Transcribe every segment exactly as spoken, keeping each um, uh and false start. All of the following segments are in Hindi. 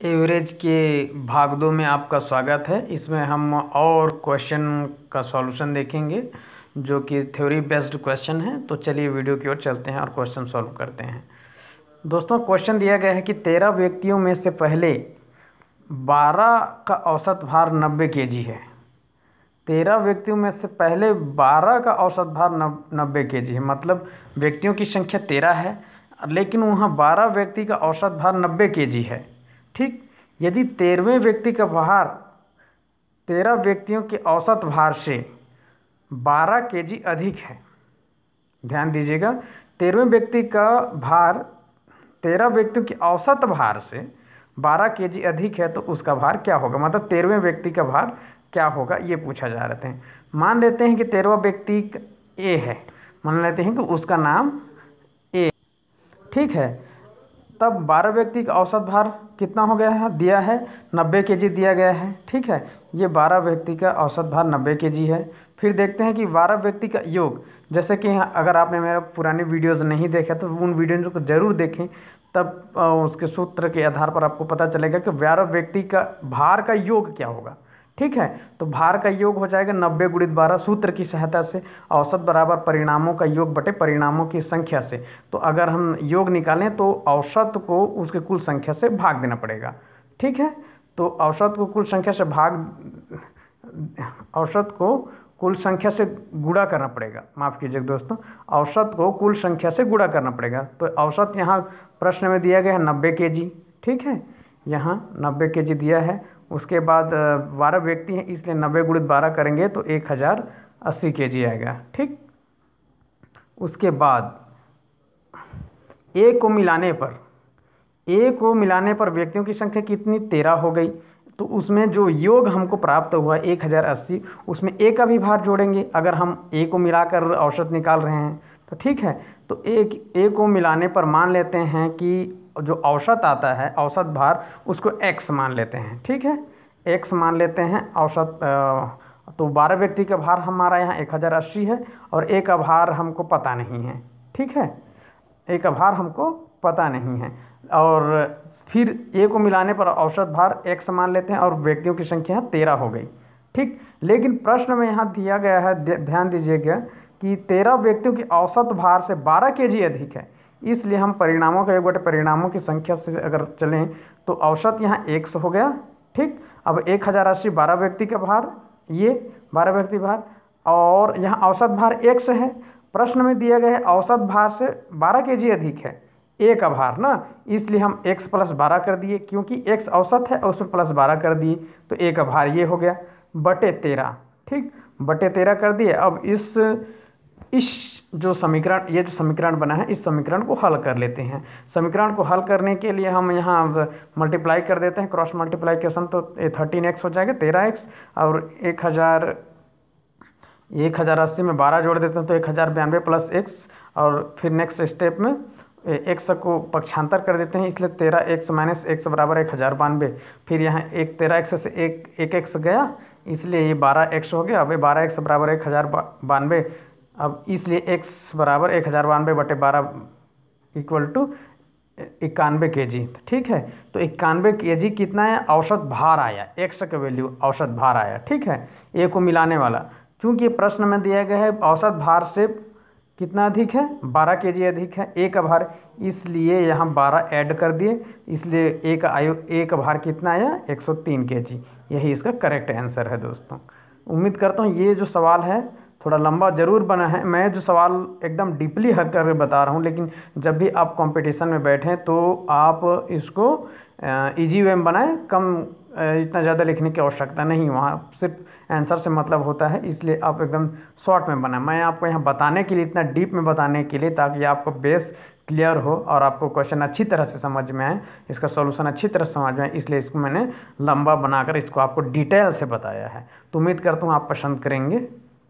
एवरेज के भाग दो में आपका स्वागत है। इसमें हम और क्वेश्चन का सॉल्यूशन देखेंगे जो कि थ्योरी बेस्ड क्वेश्चन है। तो चलिए वीडियो की ओर चलते हैं और क्वेश्चन सॉल्व करते हैं। दोस्तों, क्वेश्चन दिया गया है कि तेरह व्यक्तियों में से पहले बारह का औसत भार नब्बे केजी है। तेरह व्यक्तियों में से पहले बारह का औसत भार नब्बे केजी है। मतलब व्यक्तियों की संख्या तेरह है, लेकिन वहाँ बारह व्यक्ति का औसत भार नब्बे केजी है। ठीक, यदि तेरहवें व्यक्ति का भार तेरह व्यक्तियों के औसत भार से बारह केजी अधिक है, ध्यान दीजिएगा, तेरहवें व्यक्ति का भार तेरह व्यक्तियों के औसत भार से बारह केजी अधिक है, तो उसका भार क्या होगा? मतलब तेरहवें व्यक्ति का भार क्या होगा, ये पूछा जा रहा है। मान लेते हैं कि तेरहवां व्यक्ति ए है, मान लेते हैं कि उसका नाम ए, ठीक है। तब बारह व्यक्ति का औसत भार कितना हो गया है? दिया है नब्बे केजी दिया गया है, ठीक है। ये बारह व्यक्ति का औसत भार नब्बे केजी है। फिर देखते हैं कि बारह व्यक्ति का योग, जैसे कि अगर आपने मेरा पुराने वीडियोस नहीं देखा तो उन वीडियोज़ को ज़रूर देखें, तब उसके सूत्र के आधार पर आपको पता चलेगा कि बारह व्यक्ति का भार का योग क्या होगा, ठीक है। तो भार का योग हो जाएगा नब्बे गुणित बारह, सूत्र की सहायता से औसत बराबर परिणामों का योग बटे परिणामों की संख्या से। तो अगर हम योग निकालें तो औसत को उसके कुल संख्या से भाग देना पड़ेगा, ठीक है। तो औसत को कुल संख्या से भाग औसत को कुल संख्या से गुणा करना पड़ेगा, माफ़ कीजिएगा दोस्तों, औसत को कुल संख्या से गुणा करना पड़ेगा। तो औसत यहाँ प्रश्न में दिया गया है नब्बे के जी, ठीक है, यहाँ नब्बे के जी दिया है। उसके बाद बारह व्यक्ति हैं, इसलिए नब्बे गुणित बारह करेंगे तो एक हज़ार अस्सी के जी आएगा, ठीक। उसके बाद ए को मिलाने पर ए को मिलाने पर व्यक्तियों की संख्या कितनी? तेरह हो गई। तो उसमें जो योग हमको प्राप्त हुआ एक हज़ार अस्सी, उसमें ए का भी भार जोड़ेंगे। अगर हम ए को मिलाकर औसत निकाल रहे हैं तो ठीक है। तो एक ए को मिलाने पर मान लेते हैं कि जो औसत आता है, औसत भार, उसको एक्स मान लेते हैं, ठीक है, एक्स मान लेते हैं औसत। तो बारह व्यक्ति का भार हमारा यहाँ एक हज़ार अस्सी है और ए का भार हमको पता नहीं है, ठीक है, ए का भार हमको पता नहीं है। और फिर ए को मिलाने पर औसत भार एक्स मान लेते हैं और व्यक्तियों की संख्या तेरह हो गई, ठीक। लेकिन प्रश्न में यहाँ दिया गया है, ध्यान दीजिएगा कि तेरह व्यक्तियों की औसत भार से बारह केजी अधिक है, इसलिए हम परिणामों का योग बटे परिणामों की संख्या से अगर चलें तो औसत यहाँ एक सौ हो गया, ठीक। अब एक हज़ार अस्सी बारह व्यक्ति का भार, ये बारह व्यक्ति भार, और यहाँ औसत भार एक सौ है। प्रश्न में दिया गया है औसत भार से बारह केजी अधिक है ए का भार ना, इसलिए हम x प्लस बारह कर दिए, क्योंकि x औसत है और उसमें प्लस बारह कर दिए, तो ए का भार ये हो गया बटे तेरह, ठीक, बटे तेरह कर दिए। अब इस इस जो समीकरण, ये जो समीकरण बना है, इस समीकरण को हल कर लेते हैं। समीकरण को हल करने के लिए हम यहाँ मल्टीप्लाई कर देते हैं, क्रॉस मल्टीप्लाइकेशन, तो थर्टीन एक्स हो जाएगा, तेरह एक्स, और एक हज़ार एक हज़ार अस्सी में बारह जोड़ देते हैं तो एक हज़ार बयानवे प्लस एक्स, और फिर नेक्स्ट स्टेप में एक्स को पक्षांतर कर देते हैं, इसलिए तेरह एक्स माइनस एक्स बराबर एक हज़ार बानवे। फिर यहाँ एक तेरह एक्स से एक एक एक्स गया, इसलिए ये बारह एक्स हो गया। अब ये बारह एक्स बराबर एक हज़ार बानवे, अब इसलिए एक्स बराबर एक हज़ार बानवे बटे बारह इक्वल टू इक्यानवे के जी, ठीक है। तो इक्यानवे के जी कितना है? औसत भार आया, एक्स का वैल्यू औसत भार आया, ठीक है, ए को मिलाने वाला। चूँकि प्रश्न में दिया गया है औसत भार से कितना अधिक है? बारह केजी अधिक है ए का भार, इसलिए यहाँ बारह ऐड कर दिए, इसलिए ए का आयु ए का भार कितना आया? एक सौ तीन केजी। यही इसका करेक्ट आंसर है दोस्तों। उम्मीद करता हूँ ये जो सवाल है थोड़ा लंबा ज़रूर बना है, मैं जो सवाल एकदम डीपली हल करके बता रहा हूँ, लेकिन जब भी आप कंपटीशन में बैठें तो आप इसको इजी वे में बनाएं, कम इतना ज़्यादा लिखने की आवश्यकता नहीं, वहाँ सिर्फ आंसर से मतलब होता है, इसलिए आप एकदम शॉर्ट में बनाएं। मैं आपको यहाँ बताने के लिए, इतना डीप में बताने के लिए, ताकि आपको बेस क्लियर हो और आपको क्वेश्चन अच्छी तरह से समझ में आए, इसका सॉल्यूशन अच्छी तरह से समझ में आए, इसलिए इसको मैंने लंबा बनाकर इसको आपको डिटेल से बताया है। तो उम्मीद करता हूँ आप पसंद करेंगे।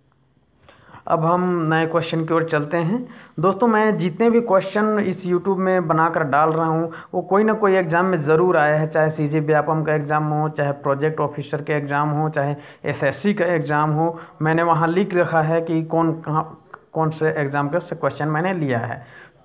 अब हम नए क्वेश्चन की ओर चलते हैं। दोस्तों, मैं जितने भी क्वेश्चन इस यूट्यूब में बनाकर डाल रहा हूँ वो कोई ना कोई एग्ज़ाम में ज़रूर आया है, चाहे सी जी व्यापम का एग्ज़ाम हो, चाहे प्रोजेक्ट ऑफिसर के एग्ज़ाम हो, चाहे एस एस सी का एग्ज़ाम हो। मैंने वहाँ लिख रखा है कि कौन कहाँ कौन से एग्ज़ाम का से क्वेश्चन मैंने लिया है।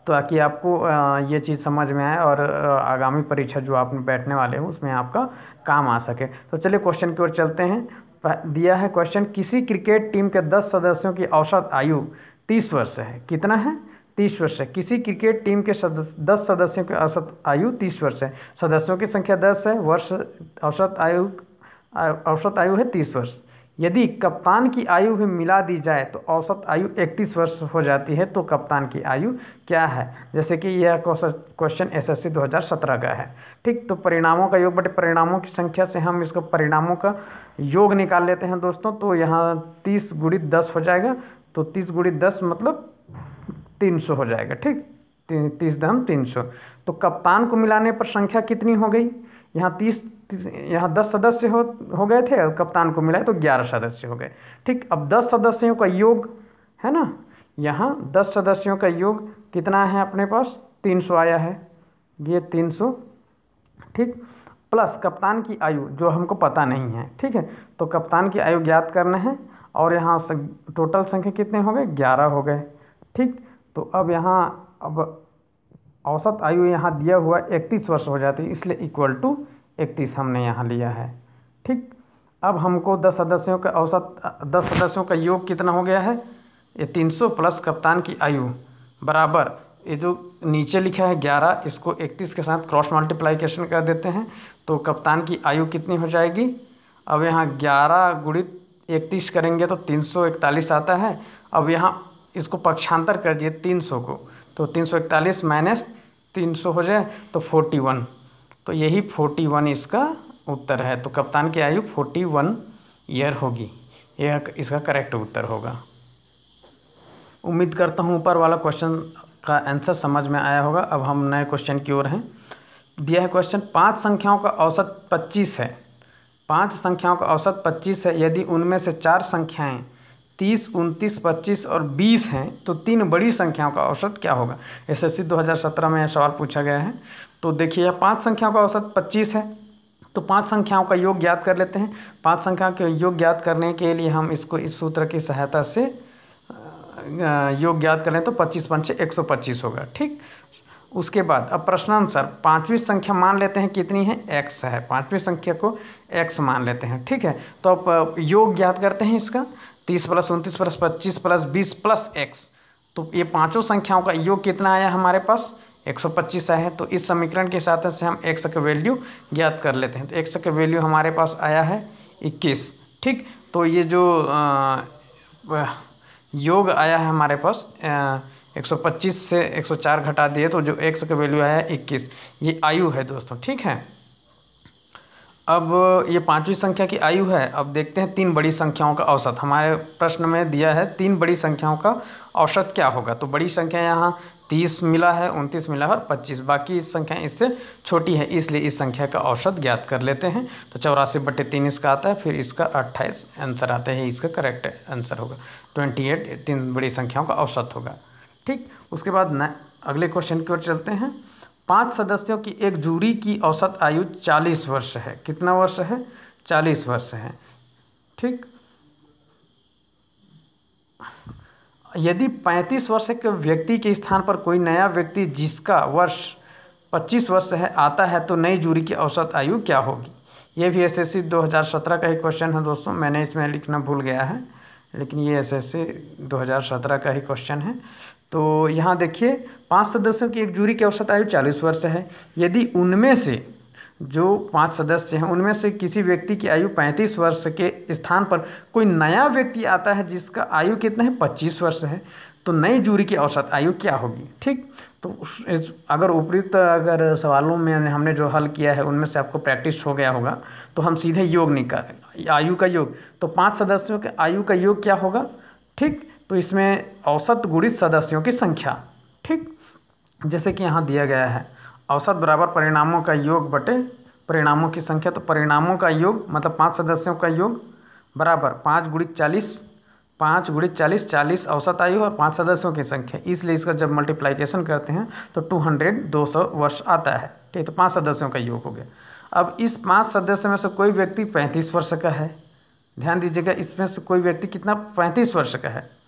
ताकि आपको ये चीज़ समझ में आए और आगामी परीक्षा जो आपने बैठने वाले हो उसमें आपका काम आ सके। तो चलिए क्वेश्चन की ओर चलते हैं। दिया है क्वेश्चन, किसी क्रिकेट टीम के दस सदस्यों की औसत आयु तीस वर्ष है। कितना है? तीस वर्ष है। किसी क्रिकेट टीम के सदस्य दस सदस्यों की औसत आयु तीस वर्ष है। सदस्यों की संख्या दस है, वर्ष औसत आयु औसत आयु है तीस वर्ष। यदि कप्तान की आयु भी मिला दी जाए तो औसत आयु इकतीस वर्ष हो जाती है। तो कप्तान की आयु क्या है? जैसे कि यह क्वेश्चन एसएससी दो हज़ार सत्रह का है। ठीक, तो परिणामों का योग बटे परिणामों की संख्या से हम इसको परिणामों का योग निकाल लेते हैं दोस्तों। तो यहाँ तीस गुणित दस हो जाएगा, तो तीस गुणित दस मतलब तीन सौ हो जाएगा। ठीक, तीस दम तीन सौ। तो कप्तान को मिलाने पर संख्या कितनी हो गई? यहाँ तीस यहाँ दस सदस्य हो हो गए थे और कप्तान को मिलाए तो ग्यारह सदस्य हो गए। ठीक, अब दस सदस्यों का योग है ना, यहाँ दस सदस्यों का योग कितना है अपने पास? तीन सौ आया है, ये तीन सौ। ठीक, प्लस कप्तान की आयु जो हमको पता नहीं है। ठीक है, तो कप्तान की आयु ज्ञात करना है और यहाँ टोटल संख्या कितने हो गए? ग्यारह हो गए। ठीक, तो अब यहाँ अब औसत आयु यहाँ दिया हुआ इकतीस वर्ष हो जाती है, इसलिए इक्वल टू इकतीस हमने यहाँ लिया है। ठीक, अब हमको दस सदस्यों का औसत दस सदस्यों का योग कितना हो गया है? ये तीन सौ प्लस कप्तान की आयु बराबर ये जो नीचे लिखा है ग्यारह, इसको इकतीस के साथ क्रॉस मल्टीप्लाइकेशन कर देते हैं तो कप्तान की आयु कितनी हो जाएगी? अब यहाँ ग्यारह गुणित इकतीस करेंगे तो तीन सौ इकतालीस आता है। अब यहाँ इसको पक्षांतर कर दिए तीन सौ को, तो तीन सौ इकतालीस माइनस तीन सौ हो जाए तो फोर्टी वन। तो यही फोर्टी वन इसका उत्तर है। तो कप्तान की आयु फोर्टी वन ईयर होगी, यह इसका करेक्ट उत्तर होगा। उम्मीद करता हूँ ऊपर वाला क्वेश्चन का आंसर समझ में आया होगा। अब हम नए क्वेश्चन की ओर हैं। दिया है क्वेश्चन, पांच संख्याओं का औसत पच्चीस है। पांच संख्याओं का औसत पच्चीस है। यदि उनमें से चार संख्याएं तीस, उनतीस, पच्चीस और बीस हैं तो तीन बड़ी संख्याओं का औसत क्या होगा? एसएससी दो हज़ार सत्रह में यह सवाल पूछा गया है। तो देखिए, यह पांच संख्याओं का औसत पच्चीस है, तो पांच संख्याओं का योग ज्ञात कर लेते हैं। पांच संख्याओं के योग ज्ञात करने के लिए हम इसको इस सूत्र की सहायता से योग ज्ञात करें तो पच्चीस पंचे एक सौ पच्चीस होगा। ठीक, उसके बाद अब प्रश्नानुसार पांचवी संख्या मान लेते हैं कितनी है? एक्स है। पांचवी संख्या को एक्स मान लेते हैं। ठीक है, तो अब योग ज्ञात करते हैं इसका। तीस प्लस उनतीस प्लस पच्चीस प्लस बीस प्लस एक्स, तो ये पांचों संख्याओं का योग कितना आया हमारे पास? एक सौ पच्चीस आया है। तो इस समीकरण के साथ से हम एक्स का वैल्यू ज्ञात कर लेते हैं। तो एक्स का वैल्यू हमारे पास आया है इक्कीस। ठीक, तो ये जो आ, योग आया है हमारे पास एक सौ पच्चीस से एक सौ चार घटा दिए तो जो एक्स का वैल्यू आया है इक्कीस, ये आयु है दोस्तों। ठीक है, अब ये पांचवी संख्या की आयु है। अब देखते हैं तीन बड़ी संख्याओं का औसत। हमारे प्रश्न में दिया है तीन बड़ी संख्याओं का औसत क्या होगा। तो बड़ी संख्या यहाँ तीस मिला है, उनतीस मिला है और पच्चीस, बाकी संख्या इससे छोटी है, इसलिए इस संख्या का औसत ज्ञात कर लेते हैं। तो चौरासी बट्टे तीन इसका आता है, फिर इसका अट्ठाईस आंसर आता है, इसका करेक्ट आंसर होगा ट्वेंटी एट। तीन बड़ी संख्याओं का औसत होगा। ठीक, उसके बाद न अगले क्वेश्चन की ओर चलते हैं। पांच सदस्यों की एक जूरी की औसत आयु चालीस वर्ष है। कितना वर्ष है? चालीस वर्ष है। ठीक, यदि पैंतीस वर्ष के व्यक्ति के स्थान पर कोई नया व्यक्ति जिसका वर्ष पच्चीस वर्ष है आता है तो नई जूरी की औसत आयु क्या होगी? यह भी एसएससी दो हज़ार सत्रह का ही क्वेश्चन है दोस्तों। मैंने इसमें लिखना भूल गया है, लेकिन ये एसएससी दो हज़ार सत्रह का ही क्वेश्चन है। तो यहाँ देखिए, पांच सदस्यों की एक जूरी की औसत आयु चालीस वर्ष है। यदि उनमें से जो पांच सदस्य हैं उनमें से किसी व्यक्ति की आयु पैंतीस वर्ष के स्थान पर कोई नया व्यक्ति आता है जिसका आयु कितना है? पच्चीस वर्ष है, तो नई जूरी की औसत आयु क्या होगी? ठीक, तो अगर उपयुक्त अगर सवालों में हमने जो हल किया है उनमें से आपको प्रैक्टिस हो गया होगा तो हम सीधे योग निकाल आयु का योग। तो पाँच सदस्यों के आयु का योग क्या होगा? ठीक, तो इसमें औसत गुणित सदस्यों की संख्या। ठीक, जैसे कि यहाँ दिया गया है औसत बराबर परिणामों का योग बटे परिणामों की संख्या। तो परिणामों का योग मतलब पांच सदस्यों का योग बराबर पाँच गुणित चालीस, पाँच गुणित चालीस, चालीस औसत आयु और पांच सदस्यों की संख्या, इसलिए इसका जब मल्टीप्लाइकेशन करते हैं तो टू हंड्रेड दो सौ वर्ष आता है। ठीक, तो पाँच सदस्यों का योग हो गया। अब इस पाँच सदस्य में से कोई व्यक्ति पैंतीस वर्ष का है। ध्यान दीजिएगा, इसमें से कोई व्यक्ति कितना? पैंतीस वर्ष का है।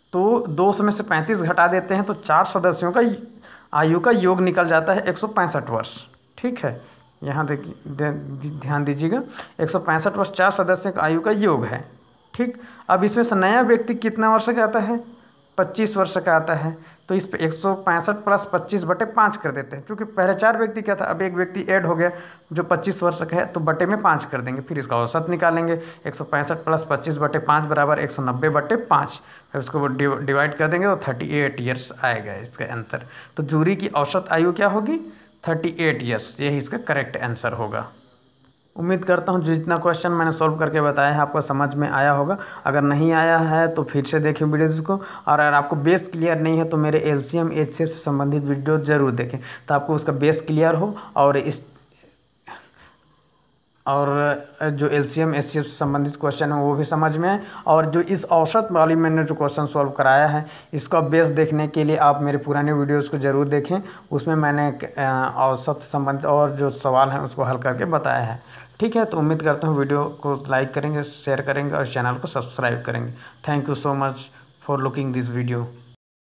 तो दो सौ में से पैंतीस घटा देते हैं तो चार सदस्यों का आयु का योग निकल जाता है एक सौ पैंसठ वर्ष। ठीक है, यहाँ देखिए ध्यान दीजिएगा, एक सौ पैंसठ वर्ष चार सदस्यों का आयु का योग है। ठीक, अब इसमें से नया व्यक्ति कितना वर्ष का आता है, पच्चीस वर्ष का आता है। तो इस पे एक सौ पैंसठ प्लस पच्चीस बटे पाँच कर देते हैं, क्योंकि पहले चार व्यक्ति क्या था, अब एक व्यक्ति ऐड हो गया जो पच्चीस वर्ष का है, तो बटे में पाँच कर देंगे, फिर इसका औसत निकालेंगे। एक सौ पैंसठ प्लस पच्चीस बटे पाँच बराबर एक सौ नब्बे बटे पाँच, फिर उसको डिवाइड कर देंगे तो थर्टी एट ईयर्स आएगा इसका आंसर। तो जूरी की औसत आयु क्या होगी, थर्टी एट ईयर्स, यही इसका करेक्ट आंसर होगा। उम्मीद करता हूँ जितना क्वेश्चन मैंने सॉल्व करके बताया है आपको समझ में आया होगा। अगर नहीं आया है तो फिर से देखिए वीडियोज़ को, और अगर आपको बेस क्लियर नहीं है तो मेरे एलसीएम एचसीएफ से संबंधित वीडियो ज़रूर देखें, तो आपको उसका बेस क्लियर हो और इस और जो एलसीएम एचसीएफ से संबंधित क्वेश्चन है वो भी समझ में आए। और जो इस औसत वाली मैंने जो क्वेश्चन सॉल्व कराया है, इसका बेस देखने के लिए आप मेरे पुराने वीडियोज़ को ज़रूर देखें, उसमें मैंने औसत से संबंधित और जो सवाल हैं उसको हल करके बताया है। ठीक है, तो उम्मीद करता हूँ वीडियो को लाइक करेंगे, शेयर करेंगे और चैनल को सब्सक्राइब करेंगे। Thank you so much for looking this video.